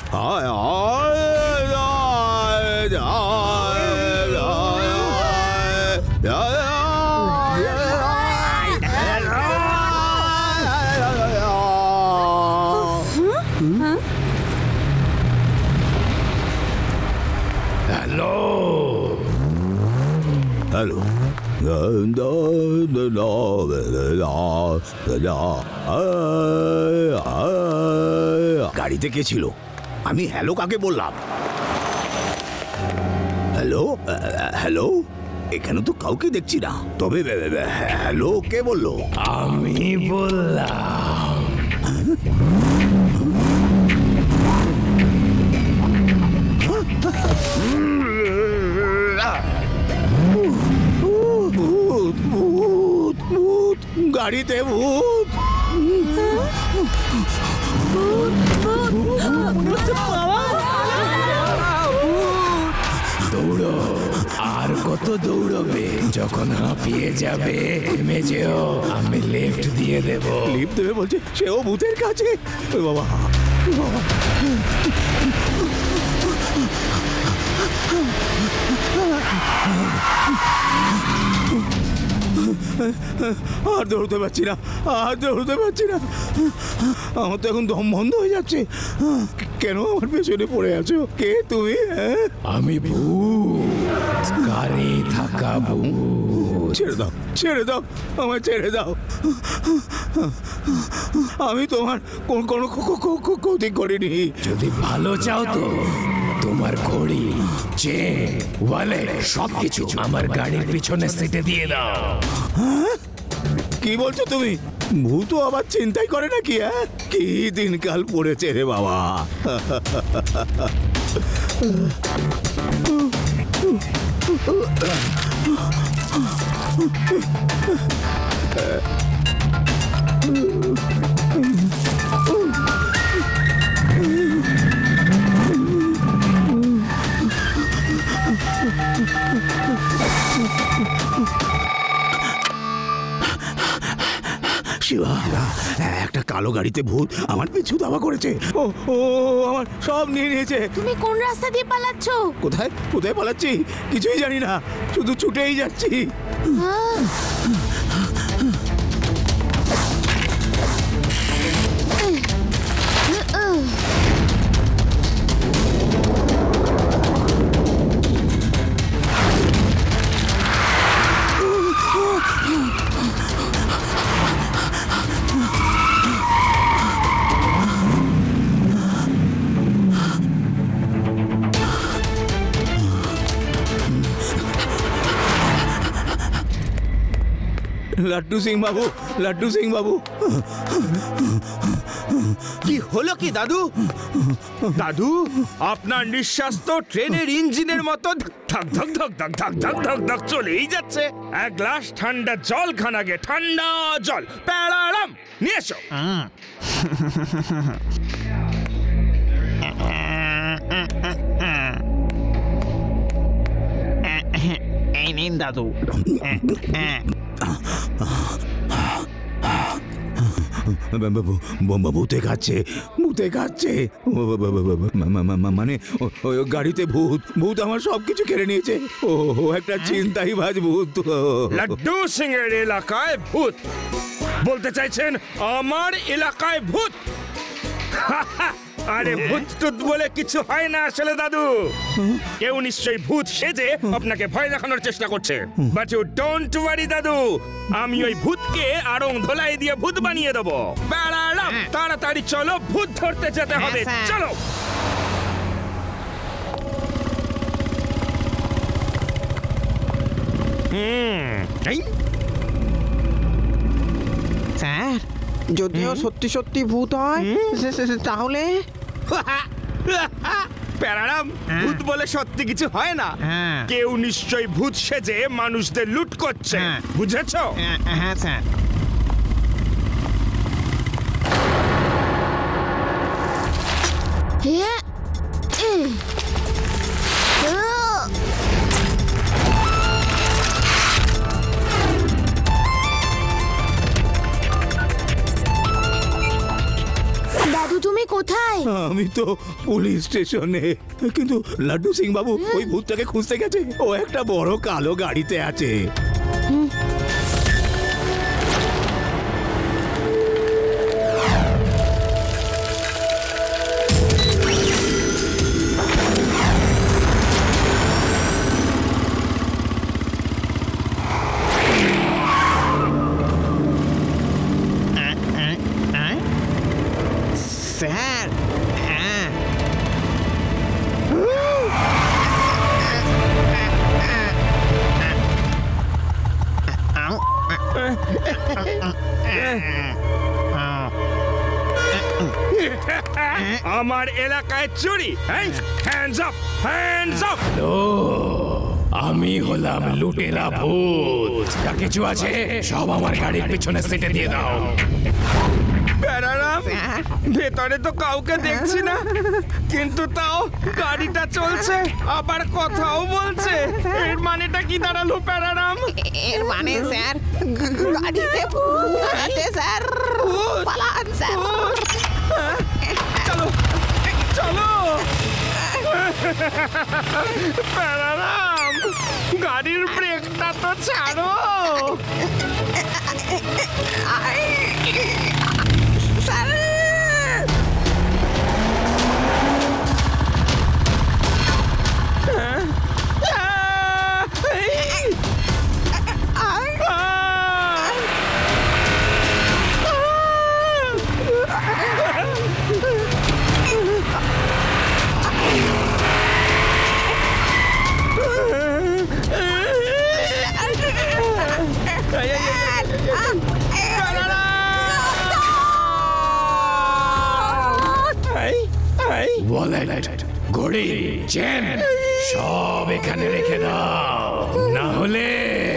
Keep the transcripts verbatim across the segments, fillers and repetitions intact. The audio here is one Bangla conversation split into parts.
হ্যালো, গাড়িতে কে ছিল? আমি হ্যালো কাকে বললাম? হ্যালো হ্যালো, এখানে তো কাউকে দেখছি না। তবে হ্যালো কে বললো? আমি বললাম। ভূত ভূত ভূত, গাড়িতে ভূত। দৌড়ো, আর কত দৌড়বে? যখন হাঁপিয়ে যাবে থেমে যেও, আমি লিফট দিয়ে দেব। লিফট দেবে বলছে? সেও ভূতের কাছে? বাবা বাবা, আর দৌড়তে পারছি না, আর দৌড়তে পারছি না। আমার তো এখন দম বন্ধ হয়ে যাচ্ছে। কেন আমার পেছনে পড়ে আছো? কে তুমি? আমি ভূত, গাড়ি থাকা ভূত। ছেড়ে দাও, ছেড়ে দাও, আমায় ছেড়ে দাও। আমি তোমার কোন কোনো ক্ষতি করিনি। যদি ভালো চাও তো তোমার ঘড়ি, চেন, ওয়ালেট সবকিছু আমার গাড়ির পিছনে সিটে দিয়ে দাও। কি বলছো তুমি? ভূত আবার চিন্তাই করে নাকি? হ্যাঁ, কি দিনকাল পড়েছে রে বাবা। শিবা, একটা কালো গাড়িতে ভূত আমার পিছু দাবা করেছে। ও ও আমার সব নিয়ে নিয়েছে। তুমি কোন রাস্তা দিয়ে পালাচ্ছ? কোথায় কোথায় পালাচ্ছি কিছুই জানি না, শুধু ছুটেই যাচ্ছি। লাড্ডু সিং বাবু, লাড্ডু সিং বাবু। কি হলো কি দাদু? দাদু, আপনার নিঃশ্বাস তো ট্রেনের ইঞ্জিনের মতো ধক ধক ধক ধক ধক ধক ধক ধক চলেই যাচ্ছে। এক গ্লাস ঠান্ডা জল খান আগে, ঠান্ডা জল। প্যারালাম নিয়ে এসো। এই নিন দাদু। ভূতে খাচ্ছে, ভূতে খাচ্ছে। মানে গাড়িতে ভূত, ভূত আমার সবকিছু কেড়ে নিয়েছে। ও একটা চিন্তাই বাজ ভূত। লাড্ডু সিং এর এলাকায় ভূত বলতে চাইছেন? আমার এলাকায় ভূত? আরে ভূত টুত বলে কিছু হয় না আসলে দাদু। কেউ নিশ্চয়ই ভূত সেজে আপনাকে ভয় দেখানোর চেষ্টা করছে। বাট ইউ ডোন্ট ওয়ারি দাদু, আমি ওই ভূতকে আড়ং ধোলাই দিয়ে ভূত বানিয়ে দেবো। বেড়ালাম, তাড়াতাড়ি চলো, ভূত ধরতে যেতে হবে। চলো। হুম, স্যার, যদিও সত্যি সত্যি ভূত হয় তাহলে? প্যারারাম, ভূত বলে সত্যি কিছু হয় না। কেউ নিশ্চয়ই ভূত সেজে মানুষদের লুট করছে, বুঝেছো? হ্যাঁ স্যার। দাদু তুমি কোথায়? আমি তো পুলিশ স্টেশনে, কিন্তু লাড্ডু সিং বাবু ওই ভূতটাকে খুঁজতে গেছে। ও একটা বড় কালো গাড়িতে আছে। স্যার, হ্যাঁ আমার এলাকায় চুরি, হ্যান্ডস আপ, হ্যান্ডস আপ। ও আমি হলাম লুটেরা ভূত। যা কিছু আছে সব আমার গাড়ির পিছনে সিটে দিয়ে দাও। প্যারারাম, ভেতরে তো কাউকে দেখছি না, কিন্তু তাও গাড়িটা চলছে, আবার কথাও বলছে। এর মানেটা কি দাঁড়ালো প্যারারাম? এর মানে স্যার গাড়িতে ভূত আছে স্যার, পালান স্যার। চলো চলো প্যারারাম, গাড়ির ব্রেকটা তো ছাড়ো। স্যার ওয়ালেট, ঘড়ি, চেন সব এখানে রেখে দাও, না হলে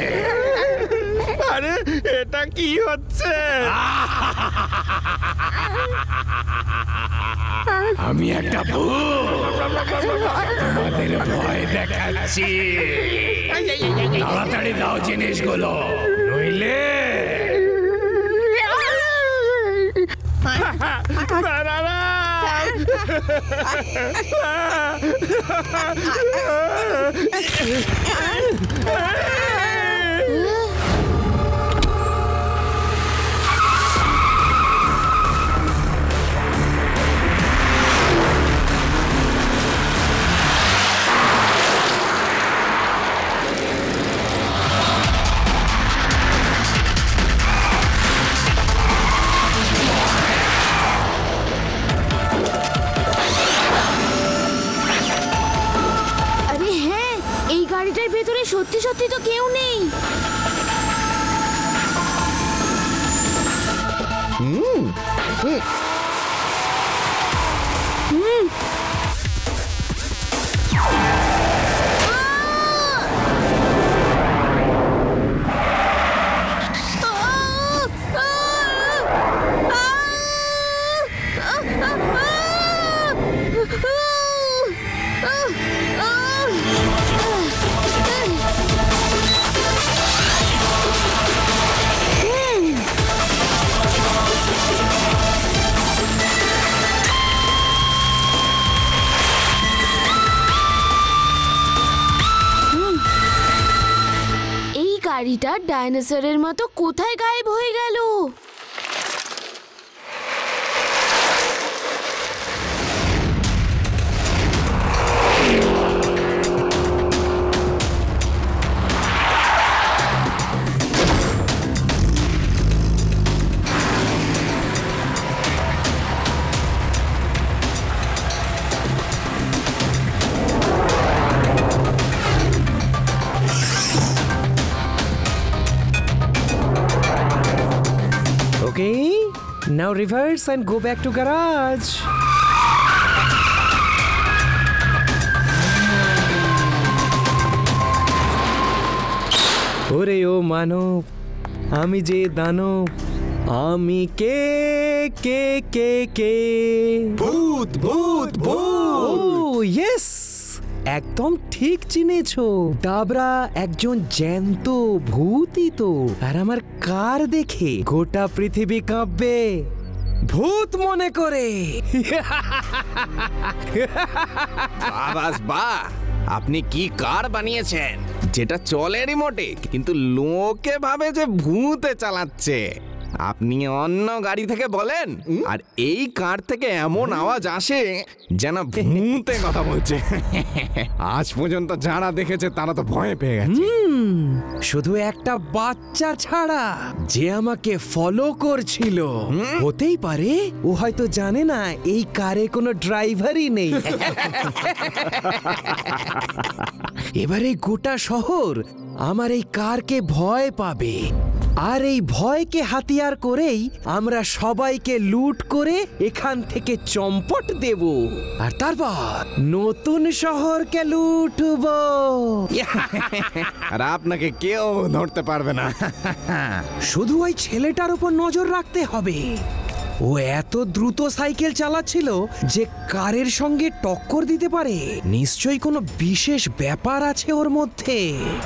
আরে এটা কি হচ্ছে? আমি একটা ভূত তোমাদের ভয় দেখাচ্ছি। তাড়াতাড়ি দাও জিনিসগুলো, নইলে ভেতরে সত্যি সত্যি তো কেউ নেই। হুম হুম গাড়িটা ডাইনোসরের মতো কোথায় গায়েব হয়ে গেল? Okay, now reverse and go back to garage. ওরে ও মানব, আমি যে দানব, আমি কে কে কে কে ভূত ভূত ভূত। ও ইয়েস, একদম ঠিক চিনেছো। দাবরা একজন জ্যান্ত ভূতই তো। আর আমার কার দেখে গোটা পৃথিবী কাঁপবে। ভূত মনে করে। বাস বাহ, আপনি কি কার বানিয়েছেন যেটা চলে রিমোটে কিন্তু লোকে ভাবে যে ভূতে চালাচ্ছে? আপনি অন্য গাড়ি থেকে বলেন, আর এই কার থেকে এমন আওয়াজ আসে যেন ভূতে কথা বলছে। আজ পর্যন্ত যারা দেখেছে তারা তো ভয় পেয়ে গেছে। শুধু একটা বাচ্চা ছাড়া যে আমাকে ফলো করছিল, হতেই পারে ও হয়তো জানে না এই কারে কোনো ড্রাইভারই নেই। এবারে গোটা শহর আমার এই কারকে ভয় পাবে, আর এই ভয়কে হাতিয়ার করেই আমরা সবাইকে লুট করে এখান থেকে চম্পট দেব, আর তারপর নতুন শহরকে লুটব। আর আপনাকে কেউ ধরতে পারবে না। শুধু ওই ছেলেটার উপর নজর রাখতে হবে। ও এত দ্রুত সাইকেল চালাচ্ছিল যে কারের সঙ্গে টক্কর দিতে পারে। নিশ্চয়ই কোনো বিশেষ ব্যাপার আছে ওর মধ্যে।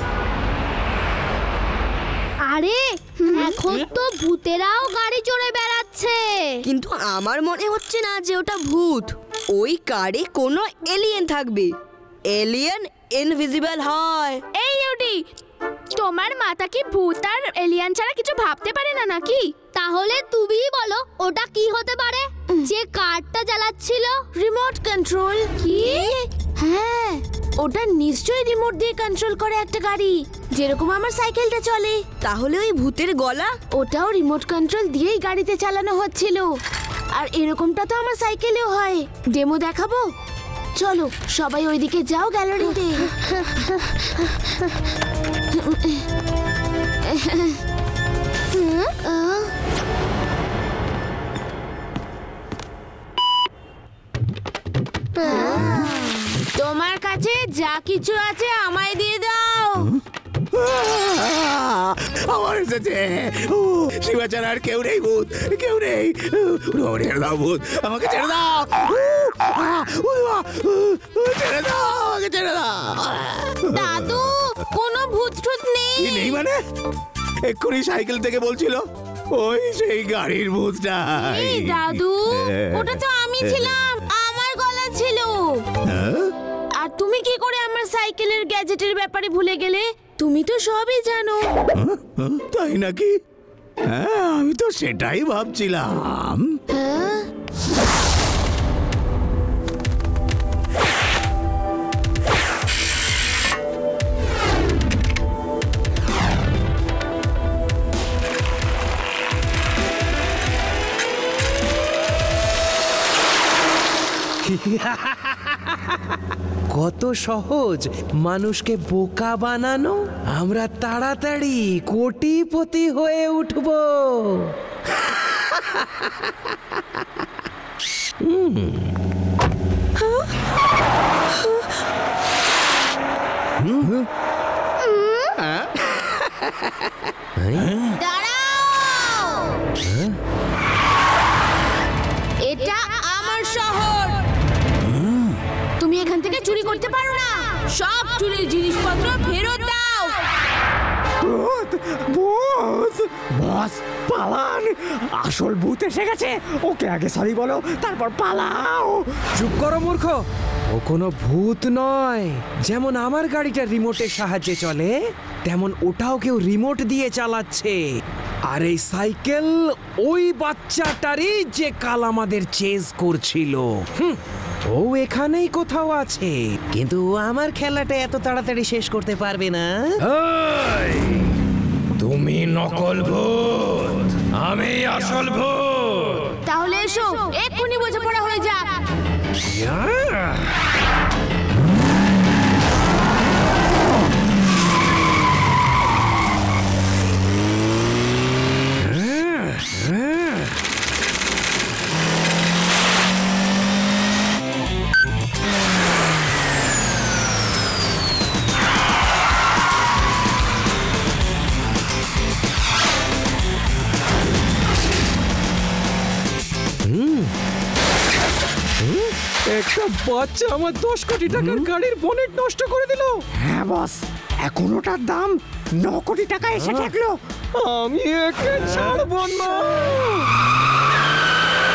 আরে এখন তো ভূতেরাও গাড়ি চড়ে বেড়াচ্ছে। কিন্তু আমার মনে হচ্ছে না যে ওটা ভূত। ওই কারে কোনো এলিয়েন থাকবে। এলিয়েন ইনভিজিবল হয়। এই ইউডি, তোমার মাথা কি ভূত আর এলিয়েন ছাড়া কিছু ভাবতে পারে না নাকি? তাহলে তুমিই বলো ওটা কি হতে পারে যে কারটা চালাচ্ছিল? Remote control. কি? হ্যাঁ, ওটা নিশ্চয়ই রিমোট দিয়ে কন্ট্রোল করে একটা গাড়ি, যেরকম আমার সাইকেলটা চলে। তাহলে ওই ভূতের গলা? ওটাও রিমোট কন্ট্রোল দিয়েই গাড়িতে চালানো হচ্ছিল। আর এরকমটা তো আমার সাইকেলেও হয়। ডেমো দেখাবো? চলো সবাই ওইদিকে যাও গ্যালারিতে। তোমার কাছে যা কিছু আছে আমায় দিয়ে দাও। আমার এসেছে। শিবা ছাড়া আর কেউ নেই, ভূত কেউ নেই। ছেড়ে দাও ভূত, আমাকে ছেড়ে দাও। ছেড়ে দাও, আমাকে ছেড়ে দাও। দাদু, কোনো ভূত টুত নেই। নেই মানে? এক্ষুনি সাইকেল থেকে বলছিল ওই সেই গাড়ির ভূতটা। এই দাদু, ওটা তো আমি ছিলাম, আমার গলা ছিল। আর তুমি কি করে আমার সাইকেলের গ্যাজেটের ব্যাপারে ভুলে গেলে? তুমি তো সবই জানো। তাই নাকি? হ্যাঁ, আমি তো সেটাই ভাবছিলাম। হ্যাঁ, কত সহজ মানুষকে বোকা বানানো। আমরা তাড়াতাড়ি কোটিপতি হয়ে উঠব। দাঁড়াও। এটা আমার শহর। তুমি এখান থেকে চুরি করতে পারো না। সব চুরির জিনিসপত্র ফেরত দাও। ভূত, ভূত, বস পালান। আসল ভূত এসে গেছে। ওকে আগে সরি বলো, তারপর পালাও। চুপ করো মূর্খ, ও কোনো ভূত নয়। যেমন আমার গাড়িটা রিমোটের সাহায্যে চলে, তেমন ওটাও কেউ রিমোট দিয়ে চালাচ্ছে। আর এই সাইকেল ওই বাচ্চাটারই যে কাল আমাদের চেজ করছিল। হুম, ও এখানেই কোথাও আছে, কিন্তু ও আমার খেলাটা এত তাড়াতাড়ি শেষ করতে পারবে না। তুমি নকল ভূত, আমি আসল ভূত। তাহলে এসো, এক্ষুনি বোঝাপড়া হয়ে যাক। একটা বাচ্চা আমার দশ কোটি টাকার গাড়ির বনেট নষ্ট করে দিল। হ্যাঁ বস, এখন ওটার দাম ন কোটি টাকা এসে ঠেকলো। আমি একে ছাড়বো না।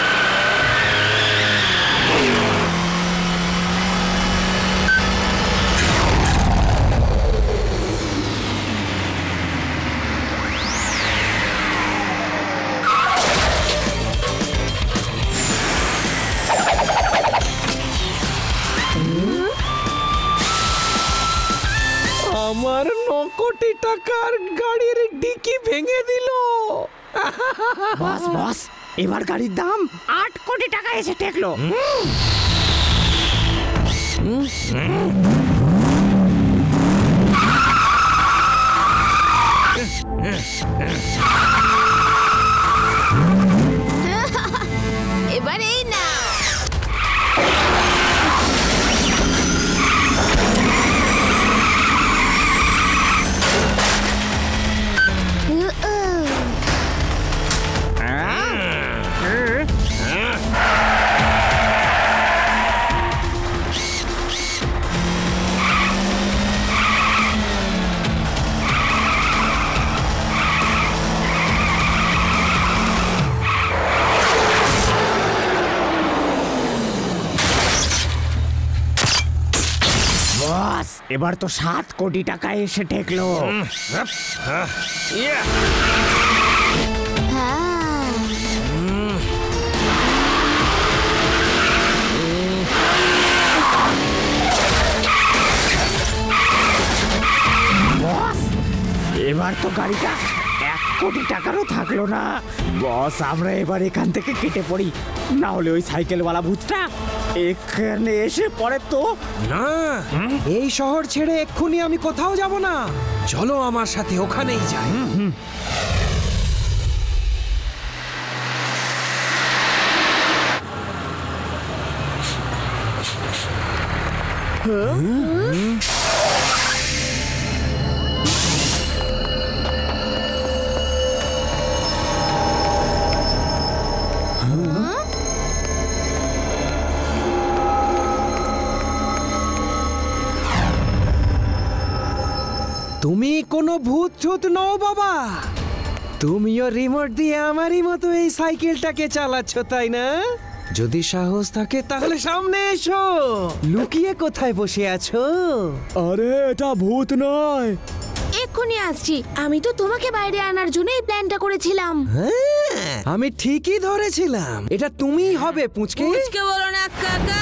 কোটি টাকার গাড়ির ডিকি ভেঙে দিল। বস বস এবার গাড়ির দাম আট কোটি টাকা এসে ঠেকলো। এবার এই না বস এবার তো সাত কোটি টাকা এসে ঠেকলো। এবার তো গাড়িটা এক কোটি টাকারও থাকলো না। বস আমরা এবার এখান থেকে কেটে পড়ি, না হলে ওই সাইকেলওয়ালা ভূতটা এখানে এসে পড়ে তো। না, এই শহর ছেড়ে এক্ষুনি আমি কোথাও যাব না। চলো আমার সাথে ওখানেই যাই। তুমি কোনো ভূত ঠুত নও বাবা, তুমিও রিমোট দিয়ে আমারই মতো এই সাইকেলটাকে চালাচ্ছ তাই না? যদি সাহস থাকে তাহলে সামনে এসো। লুকিয়ে কোথায় বসে আছো? আরে এটা ভূত নয়। এক্ষুনি আসছি। আমি তো তোমাকে বাইরে আনার জন্য এই প্ল্যানটা করেছিলাম। হ্যাঁ, আমি ঠিকই ধরেছিলাম, এটা তুমিই হবে পুচকে। পুচকে বলো না কাকা।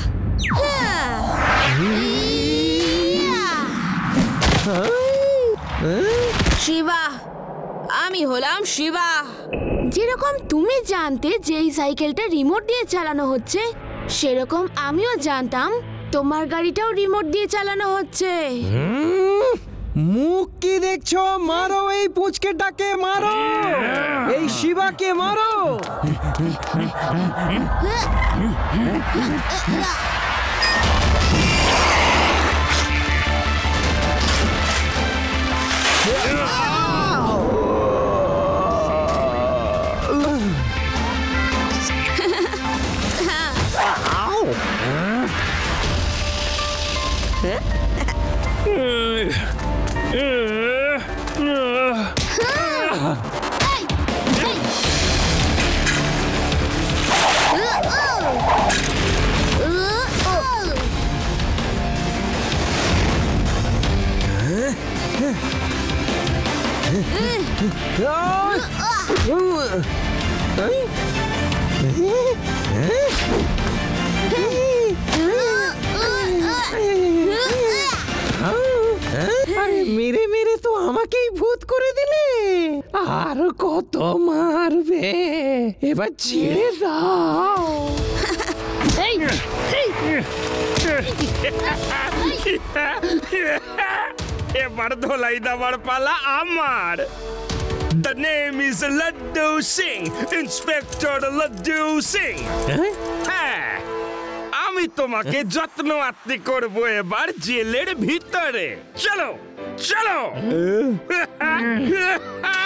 শিবা, আমি হলাম শিবা। যেরকম তুমি জানতে যে এই সাইকেলটা রিমোট দিয়ে চালানো হচ্ছে, সেরকম আমিও জানতাম তোমার গাড়িটাও রিমোট দিয়ে চালানো হচ্ছে। মুখ কি দেখছো? মারো এই পুচকেটাকে, মারো এই শিবাকে, মারো। মেরে মেরে তো আমাকেই ভূত করে দিলে। আর কত মারবে? এবার ছেড়ে দাও। এবার ধোলাই দেওয়ার পালা আমার। The name is Laddu Singh, Inspector Laddu Singh. হ্যাঁ, আমি তোমাকে যত্ন আত্মি করবো এবার জেলের ভিতরে। চলো চলো।